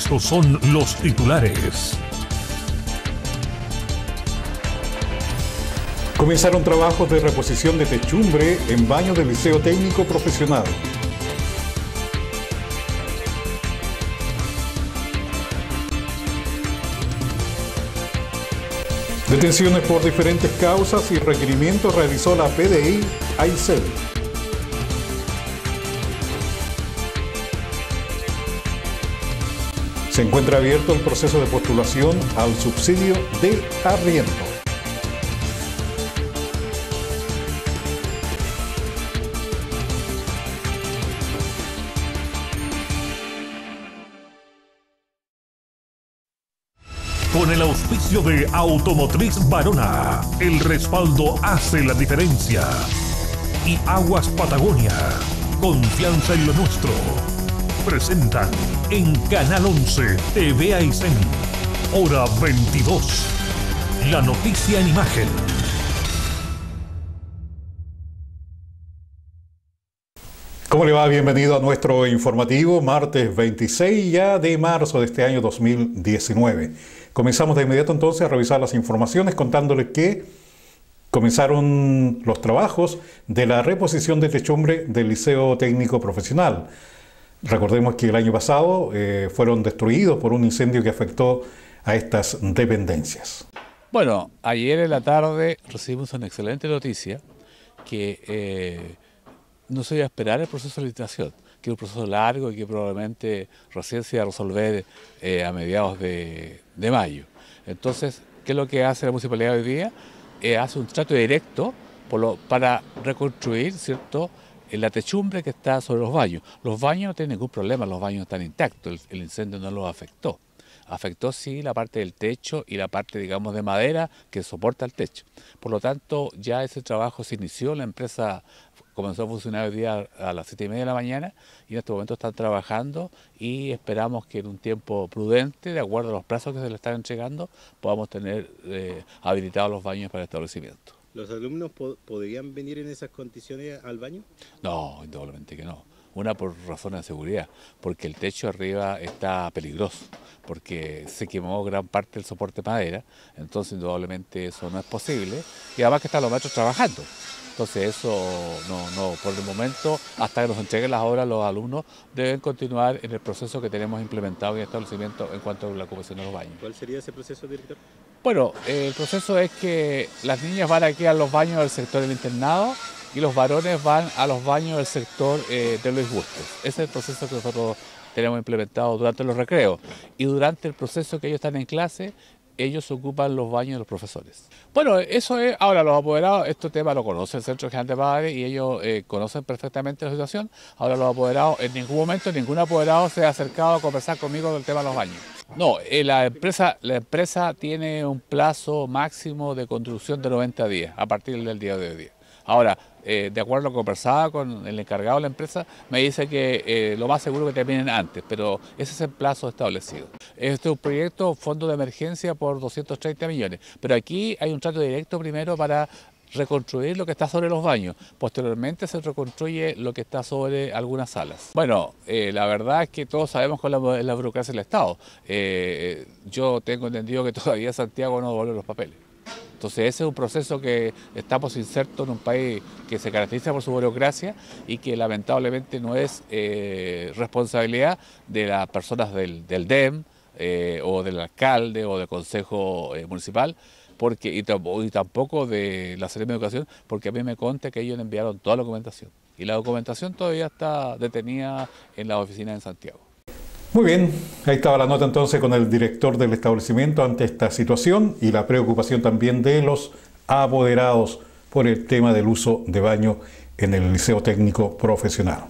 Estos son los titulares. Comenzaron trabajos de reposición de techumbre en baño del Liceo Técnico Profesional. Detenciones por diferentes causas y requerimientos realizó la PDI Aysén. Se encuentra abierto el proceso de postulación al subsidio de arriendo. Con el auspicio de Automotriz Varona, el respaldo hace la diferencia. Y Aguas Patagonia, confianza en lo nuestro. Presentan en Canal 11 TV Aysén, hora 22. La noticia en imagen. ¿Cómo le va? Bienvenido a nuestro informativo, martes 26 ya de marzo de este año 2019. Comenzamos de inmediato entonces a revisar las informaciones contándoles que comenzaron los trabajos de la reposición de techumbre del Liceo Técnico Profesional. Recordemos que el año pasado fueron destruidos por un incendio que afectó a estas dependencias. Bueno, ayer en la tarde recibimos una excelente noticia que no se iba a esperar el proceso de licitación, que es un proceso largo y que probablemente recién se va a resolver a mediados de mayo. Entonces, ¿qué es lo que hace la municipalidad hoy día? Hace un trato directo para reconstruir, ¿cierto?, la techumbre que está sobre los baños. Los baños no tienen ningún problema, los baños están intactos, el incendio no los afectó. Afectó sí la parte del techo y la parte, digamos, de madera que soporta el techo. Por lo tanto, ya ese trabajo se inició, la empresa comenzó a funcionar hoy día a las 7:30 de la mañana y en este momento están trabajando y esperamos que en un tiempo prudente, de acuerdo a los plazos que se le están entregando, podamos tener habilitados los baños para el establecimiento. ¿Los alumnos podrían venir en esas condiciones al baño? No, indudablemente que no. Una por razones de seguridad, porque el techo arriba está peligroso, porque se quemó gran parte del soporte de madera, entonces indudablemente eso no es posible, y además que están los maestros trabajando. Entonces eso no, por el momento, hasta que nos entreguen las obras, los alumnos deben continuar en el proceso que tenemos implementado en el establecimiento en cuanto a la ocupación de los baños. ¿Cuál sería ese proceso, director? Bueno, el proceso es que las niñas van aquí a los baños del sector del internado y los varones van a los baños del sector de Luis Bustos. Ese es el proceso que nosotros tenemos implementado durante los recreos. Y durante el proceso que ellos están en clase, ellos ocupan los baños de los profesores. Bueno, eso es, ahora los apoderados, este tema lo conoce el Centro General de Padres y ellos conocen perfectamente la situación. Ahora los apoderados, en ningún momento ningún apoderado se ha acercado a conversar conmigo del tema de los baños. No, la empresa tiene un plazo máximo de construcción de 90 días, a partir del día de hoy día. Ahora, de acuerdo a lo que conversaba con el encargado de la empresa, me dice que lo más seguro que terminen antes, pero ese es el plazo establecido. Este es un proyecto, fondo de emergencia por 230 millones, pero aquí hay un trato directo primero para reconstruir lo que está sobre los baños. Posteriormente se reconstruye lo que está sobre algunas salas. Bueno, la verdad es que todos sabemos con la burocracia del Estado. Yo tengo entendido que todavía Santiago no devuelve los papeles. Entonces ese es un proceso que estamos insertos en un país que se caracteriza por su burocracia y que lamentablemente no es responsabilidad de las personas del DEM o del alcalde o del consejo municipal, y tampoco de la Secretaría de Educación, porque a mí me consta que ellos enviaron toda la documentación y la documentación todavía está detenida en la oficina en Santiago. Muy bien, ahí estaba la nota entonces con el director del establecimiento ante esta situación y la preocupación también de los apoderados por el tema del uso de baño en el Liceo Técnico Profesional.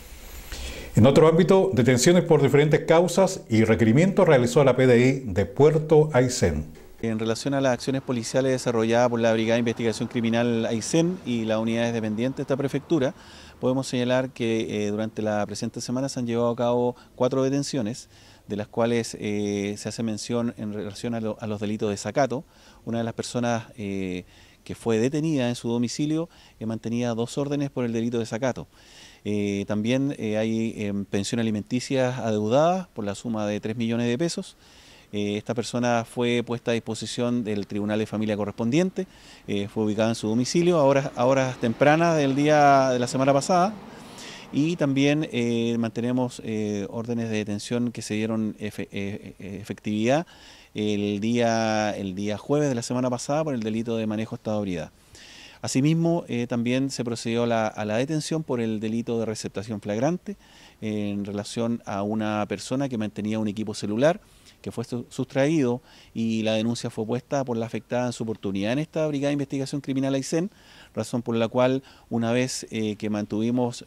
En otro ámbito, detenciones por diferentes causas y requerimientos realizó la PDI de Puerto Aysén. En relación a las acciones policiales desarrolladas por la Brigada de Investigación Criminal Aysén y las unidades dependientes de esta prefectura, podemos señalar que durante la presente semana se han llevado a cabo 4 detenciones, de las cuales se hace mención en relación a los delitos de desacato. Una de las personas que fue detenida en su domicilio mantenía 2 órdenes por el delito de desacato. También hay pensión alimenticia adeudadas por la suma de 3 millones de pesos. Esta persona fue puesta a disposición del Tribunal de Familia correspondiente, fue ubicada en su domicilio a horas tempranas del día de la semana pasada, y también mantenemos órdenes de detención que se dieron efectividad el día jueves de la semana pasada por el delito de manejo de estado de ebriedad. Asimismo, también se procedió a la detención por el delito de receptación flagrante en relación a una persona que mantenía un equipo celular que fue sustraído, y la denuncia fue puesta por la afectada en su oportunidad en esta Brigada de Investigación Criminal Aysén, razón por la cual, una vez que mantuvimos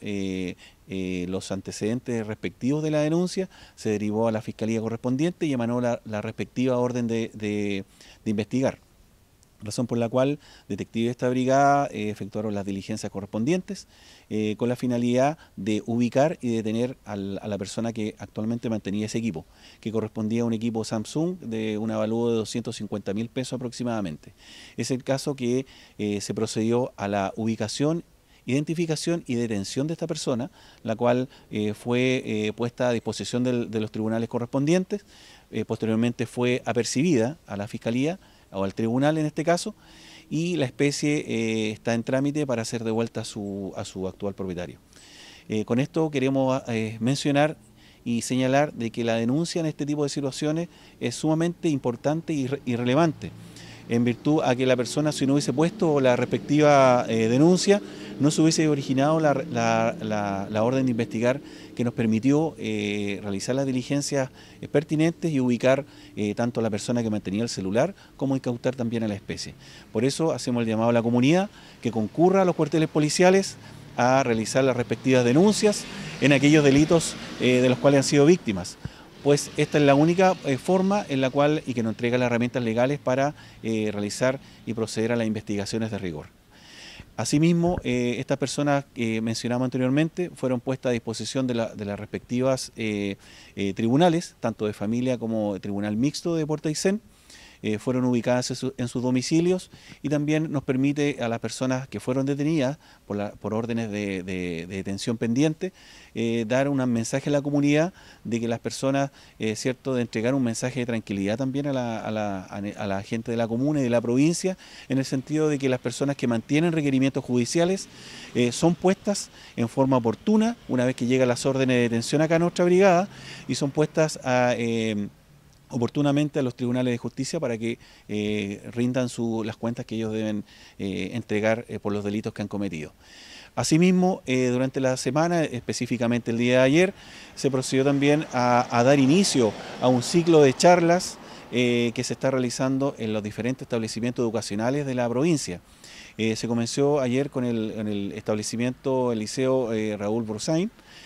los antecedentes respectivos de la denuncia, se derivó a la Fiscalía correspondiente y emanó la respectiva orden de investigar. Razón por la cual detectives de esta brigada efectuaron las diligencias correspondientes con la finalidad de ubicar y detener a la persona que actualmente mantenía ese equipo, que correspondía a un equipo Samsung de un avalúo de 250.000 pesos aproximadamente. Es el caso que se procedió a la ubicación, identificación y detención de esta persona, la cual fue puesta a disposición de los tribunales correspondientes. Posteriormente fue apercibida a la Fiscalía o al tribunal en este caso, y la especie está en trámite para ser devuelta a su actual propietario. Con esto queremos mencionar y señalar de que la denuncia en este tipo de situaciones es sumamente importante y relevante, en virtud a que la persona, si no hubiese puesto la respectiva denuncia, no se hubiese originado la orden de investigar que nos permitió realizar las diligencias pertinentes y ubicar tanto a la persona que mantenía el celular como incautar también a la especie. Por eso hacemos el llamado a la comunidad que concurra a los cuarteles policiales a realizar las respectivas denuncias en aquellos delitos de los cuales han sido víctimas, pues esta es la única forma en la cual y que nos entrega las herramientas legales para realizar y proceder a las investigaciones de rigor. Asimismo, estas personas que mencionamos anteriormente fueron puestas a disposición de las respectivas tribunales, tanto de familia como de tribunal mixto de Puerto Aysén. Fueron ubicadas en sus domicilios, y también nos permite a las personas que fueron detenidas por órdenes de detención pendiente dar un mensaje a la comunidad de que las personas, cierto, de entregar un mensaje de tranquilidad también a la gente de la comuna y de la provincia, en el sentido de que las personas que mantienen requerimientos judiciales son puestas en forma oportuna una vez que llegan las órdenes de detención acá a nuestra brigada, y son puestas oportunamente a los tribunales de justicia para que rindan las cuentas que ellos deben entregar por los delitos que han cometido. Asimismo, durante la semana, específicamente el día de ayer, se procedió también a dar inicio a un ciclo de charlas que se está realizando en los diferentes establecimientos educacionales de la provincia. Se comenzó ayer con el establecimiento, el Liceo Raúl Bursain.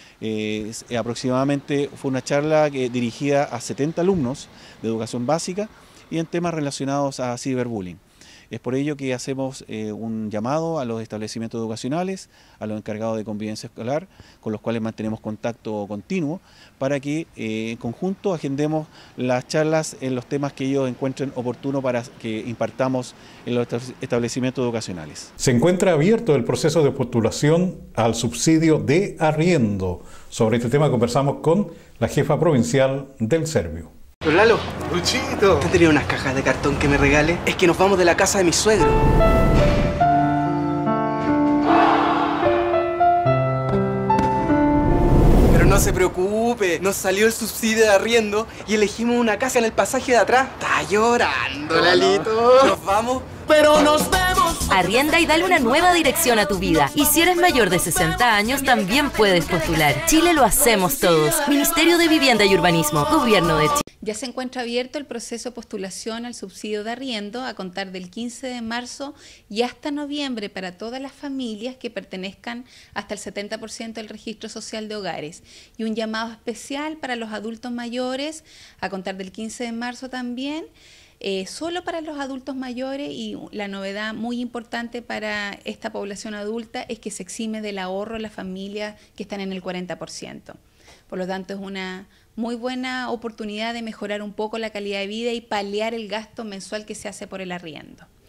Aproximadamente fue una charla dirigida a 70 alumnos de educación básica y en temas relacionados a ciberbullying. Es por ello que hacemos un llamado a los establecimientos educacionales, a los encargados de convivencia escolar, con los cuales mantenemos contacto continuo, para que en conjunto agendemos las charlas en los temas que ellos encuentren oportuno para que impartamos en los establecimientos educacionales. Se encuentra abierto el proceso de postulación al subsidio de arriendo. Sobre este tema conversamos con la jefa provincial del Servio. Don Lalo, Luchito, ¿te tenía unas cajas de cartón que me regale? Es que nos vamos de la casa de mi suegro. Pero no se preocupe, nos salió el subsidio de arriendo y elegimos una casa en el pasaje de atrás. Está llorando, Lalito. Nos vamos, pero nos vemos. Arrienda y dale una nueva dirección a tu vida. Y si eres mayor de 60 años, también puedes postular. Chile lo hacemos todos. Ministerio de Vivienda y Urbanismo, Gobierno de Chile. Ya se encuentra abierto el proceso de postulación al subsidio de arriendo a contar del 15 de marzo y hasta noviembre para todas las familias que pertenezcan hasta el 70% del registro social de hogares. Y un llamado especial para los adultos mayores a contar del 15 de marzo también, solo para los adultos mayores, y la novedad muy importante para esta población adulta es que se exime del ahorro las familias que están en el 40%. Por lo tanto, es una muy buena oportunidad de mejorar un poco la calidad de vida y paliar el gasto mensual que se hace por el arriendo.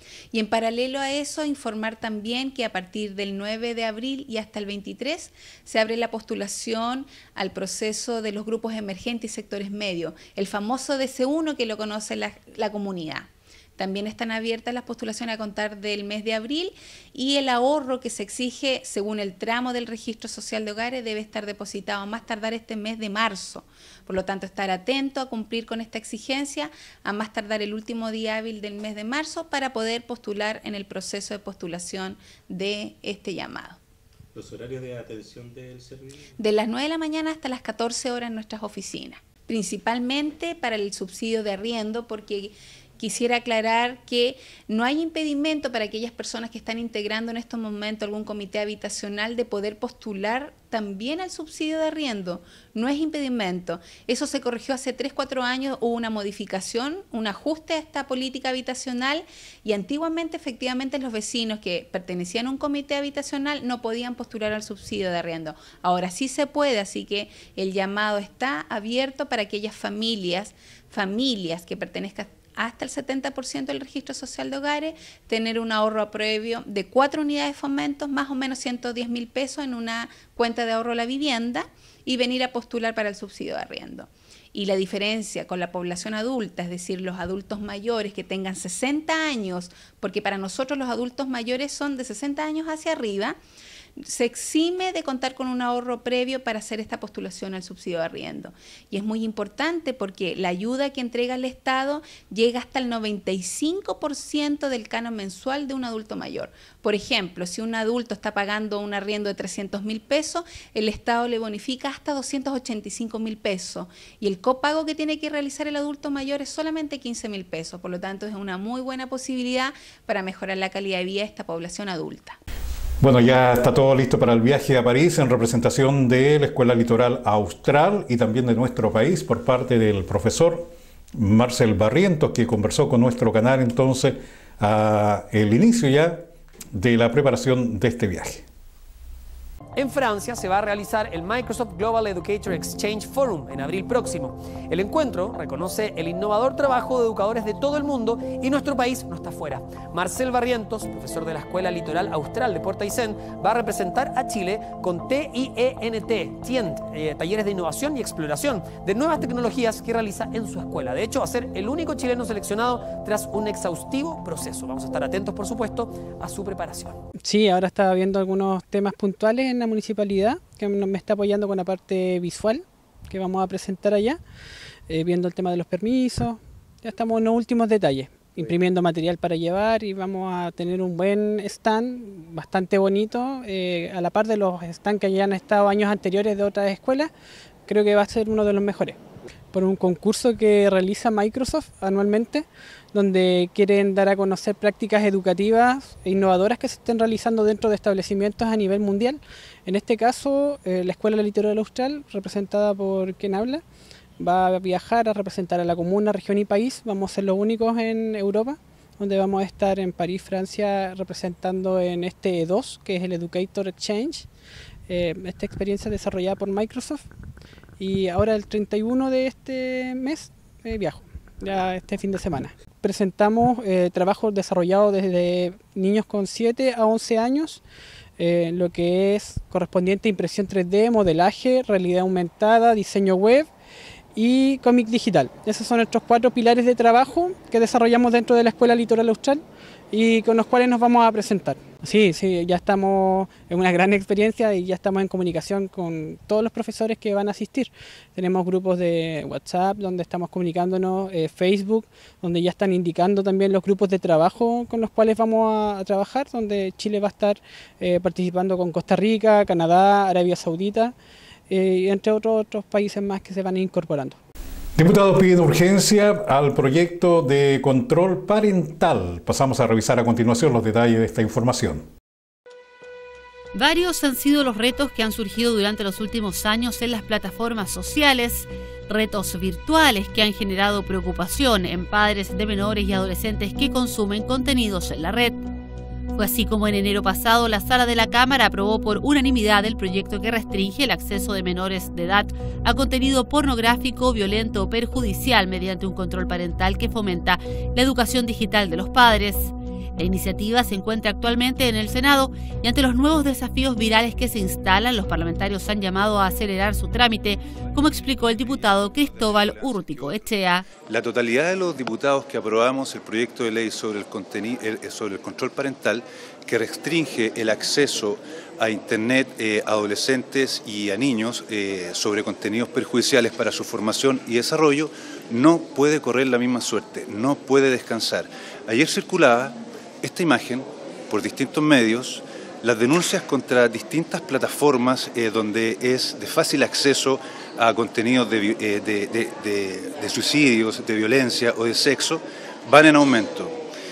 Y en paralelo a eso, informar también que a partir del 9 de abril y hasta el 23 se abre la postulación al proceso de los grupos emergentes y sectores medios, el famoso DC1 que lo conoce la comunidad. También están abiertas las postulaciones a contar del mes de abril y el ahorro que se exige según el tramo del registro social de hogares debe estar depositado a más tardar este mes de marzo. Por lo tanto, estar atento a cumplir con esta exigencia a más tardar el último día hábil del mes de marzo para poder postular en el proceso de postulación de este llamado. ¿Los horarios de atención del servicio? De las 9 de la mañana hasta las 14 horas en nuestras oficinas, principalmente para el subsidio de arriendo, porque quisiera aclarar que no hay impedimento para aquellas personas que están integrando en estos momentos algún comité habitacional de poder postular también al subsidio de arriendo. No es impedimento. Eso se corrigió hace 3-4 años, hubo una modificación, un ajuste a esta política habitacional y antiguamente efectivamente los vecinos que pertenecían a un comité habitacional no podían postular al subsidio de arriendo. Ahora sí se puede, así que el llamado está abierto para aquellas familias que pertenezcan hasta el 70% del registro social de hogares, tener un ahorro previo de 4 unidades de fomentos, más o menos 110.000 pesos en una cuenta de ahorro a la vivienda y venir a postular para el subsidio de arriendo. Y la diferencia con la población adulta, es decir, los adultos mayores que tengan 60 años, porque para nosotros los adultos mayores son de 60 años hacia arriba, se exime de contar con un ahorro previo para hacer esta postulación al subsidio de arriendo. Y es muy importante porque la ayuda que entrega el Estado llega hasta el 95% del canon mensual de un adulto mayor. Por ejemplo, si un adulto está pagando un arriendo de 300.000 pesos, el Estado le bonifica hasta 285.000 pesos. Y el copago que tiene que realizar el adulto mayor es solamente 15.000 pesos. Por lo tanto, es una muy buena posibilidad para mejorar la calidad de vida de esta población adulta. Bueno, ya está todo listo para el viaje a París en representación de la Escuela Litoral Austral y también de nuestro país por parte del profesor Marcel Barrientos, que conversó con nuestro canal entonces el inicio ya de la preparación de este viaje. En Francia se va a realizar el Microsoft Global Educator Exchange Forum en abril próximo. El encuentro reconoce el innovador trabajo de educadores de todo el mundo y nuestro país no está fuera. Marcel Barrientos, profesor de la Escuela Litoral Austral de Port Aysén, va a representar a Chile con TIENT, talleres de innovación y exploración de nuevas tecnologías que realiza en su escuela. De hecho, va a ser el único chileno seleccionado tras un exhaustivo proceso. Vamos a estar atentos, por supuesto, a su preparación. Sí, ahora estaba viendo algunos temas puntuales en la municipalidad que me está apoyando con la parte visual que vamos a presentar allá, viendo el tema de los permisos. Ya estamos en los últimos detalles, imprimiendo material para llevar y vamos a tener un buen stand bastante bonito, a la par de los stands que ya han estado años anteriores de otras escuelas. Creo que va a ser uno de los mejores, por un concurso que realiza Microsoft anualmente, donde quieren dar a conocer prácticas educativas e innovadoras que se estén realizando dentro de establecimientos a nivel mundial. En este caso, la Escuela Litoral Austral, representada por quien habla, va a viajar a representar a la comuna, región y país. Vamos a ser los únicos en Europa, donde vamos a estar en París, Francia, representando en este E2, que es el Educator Exchange, esta experiencia desarrollada por Microsoft. Y ahora el 31 de este mes viajo, ya este fin de semana. Presentamos trabajos desarrollados desde niños con 7 a 11 años, lo que es correspondiente a impresión 3D, modelaje, realidad aumentada, diseño web y cómic digital. Esos son nuestros 4 pilares de trabajo que desarrollamos dentro de la Escuela Litoral Austral y con los cuales nos vamos a presentar. Sí, ya estamos en una gran experiencia y ya estamos en comunicación con todos los profesores que van a asistir. Tenemos grupos de WhatsApp donde estamos comunicándonos, Facebook, donde ya están indicando también los grupos de trabajo con los cuales vamos a trabajar, donde Chile va a estar participando con Costa Rica, Canadá, Arabia Saudita, entre otros países más que se van incorporando. Diputados piden urgencia al proyecto de control parental. Pasamos a revisar a continuación los detalles de esta información. Varios han sido los retos que han surgido durante los últimos años en las plataformas sociales, retos virtuales que han generado preocupación en padres de menores y adolescentes que consumen contenidos en la red. Fue así como en enero pasado la Sala de la Cámara aprobó por unanimidad el proyecto que restringe el acceso de menores de edad a contenido pornográfico, violento o perjudicial mediante un control parental que fomenta la educación digital de los padres. La iniciativa se encuentra actualmente en el Senado y ante los nuevos desafíos virales que se instalan, los parlamentarios han llamado a acelerar su trámite, como explicó el diputado Cristóbal Urruticoechea. La totalidad de los diputados que aprobamos el proyecto de ley sobre el control parental, que restringe el acceso a Internet a adolescentes y a niños sobre contenidos perjudiciales para su formación y desarrollo, no puede correr la misma suerte, no puede descansar. Ayer circulaba esta imagen por distintos medios, las denuncias contra distintas plataformas donde es de fácil acceso a contenidos de suicidios, de violencia o de sexo, van en aumento.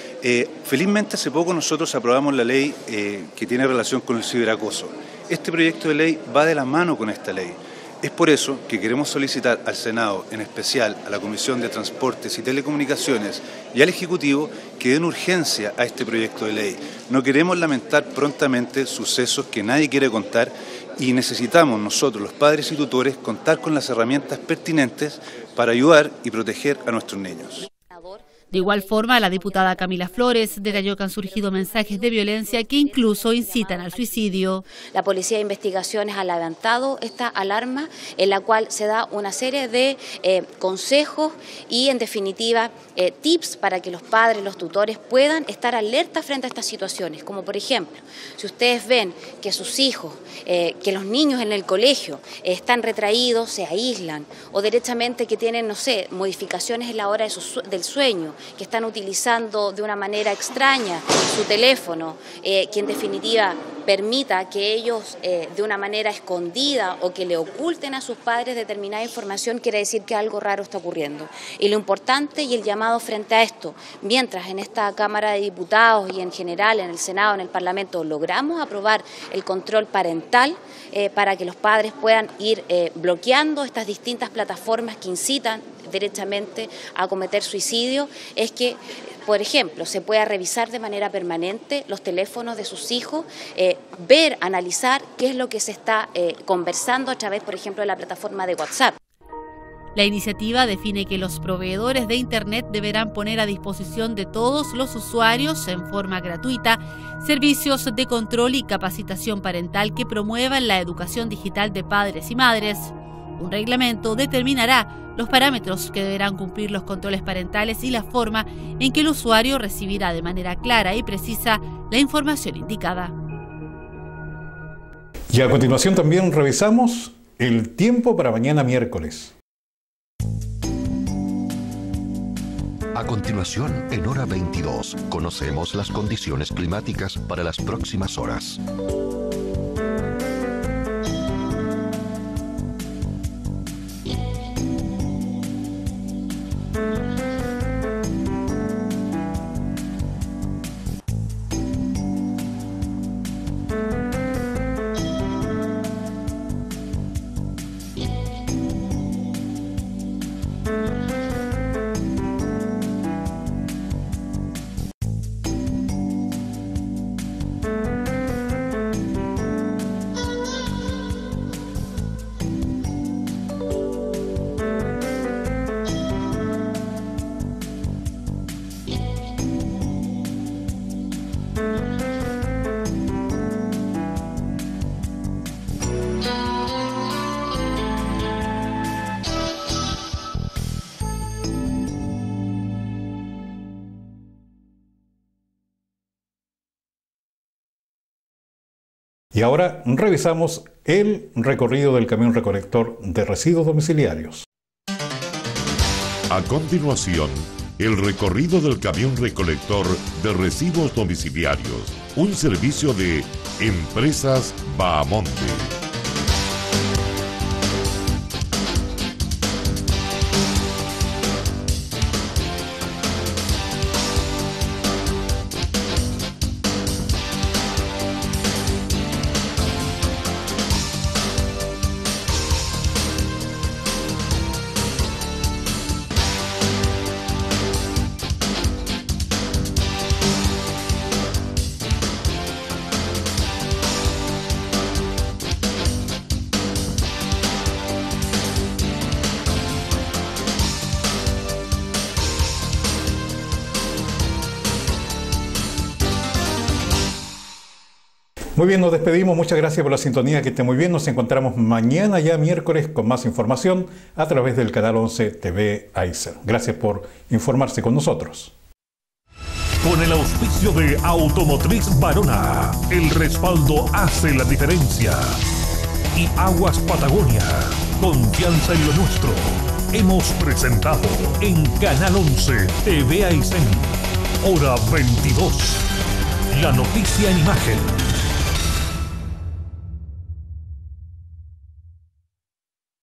Felizmente hace poco nosotros aprobamos la ley que tiene relación con el ciberacoso. Este proyecto de ley va de la mano con esta ley. Es por eso que queremos solicitar al Senado, en especial a la Comisión de Transportes y Telecomunicaciones y al Ejecutivo, que den urgencia a este proyecto de ley. No queremos lamentar prontamente sucesos que nadie quiere contar y necesitamos nosotros, los padres y tutores, contar con las herramientas pertinentes para ayudar y proteger a nuestros niños. De igual forma, la diputada Camila Flores detalló que han surgido mensajes de violencia que incluso incitan al suicidio. La Policía de Investigaciones ha levantado esta alarma en la cual se da una serie de consejos y, en definitiva, tips para que los padres, los tutores puedan estar alerta frente a estas situaciones. Como por ejemplo, si ustedes ven que sus hijos, que los niños en el colegio están retraídos, se aíslan o derechamente que tienen, no sé, modificaciones en la hora del sueño, que están utilizando de una manera extraña su teléfono, que en definitiva permita que ellos de una manera escondida o que le oculten a sus padres determinada información, quiere decir que algo raro está ocurriendo. Y lo importante y el llamado frente a esto, mientras en esta Cámara de Diputados y en general en el Senado, en el Parlamento, logramos aprobar el control parental para que los padres puedan ir bloqueando estas distintas plataformas que incitan derechamente a cometer suicidio, es que, por ejemplo, se pueda revisar de manera permanente los teléfonos de sus hijos, ver, analizar qué es lo que se está conversando a través, por ejemplo, de la plataforma de WhatsApp. La iniciativa define que los proveedores de Internet deberán poner a disposición de todos los usuarios en forma gratuita servicios de control y capacitación parental que promuevan la educación digital de padres y madres. Un reglamento determinará los parámetros que deberán cumplir los controles parentales y la forma en que el usuario recibirá de manera clara y precisa la información indicada. Y a continuación también revisamos el tiempo para mañana miércoles. A continuación, en hora 22, conocemos las condiciones climáticas para las próximas horas. Y ahora revisamos el recorrido del camión recolector de residuos domiciliarios. A continuación, el recorrido del camión recolector de residuos domiciliarios, un servicio de Empresas Bahamonde. Muy bien, nos despedimos. Muchas gracias por la sintonía. Que esté muy bien. Nos encontramos mañana ya miércoles con más información a través del canal 11 TV Aysén. Gracias por informarse con nosotros. Con el auspicio de Automotriz Varona, el respaldo hace la diferencia. Y Aguas Patagonia, confianza en lo nuestro. Hemos presentado en Canal 11 TV Aysén, hora 22, la noticia en imagen.